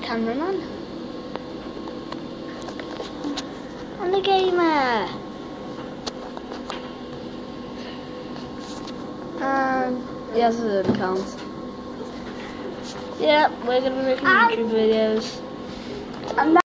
cameraman. And the gamer. And he has his own account. Yeah, we're going to be making YouTube videos. And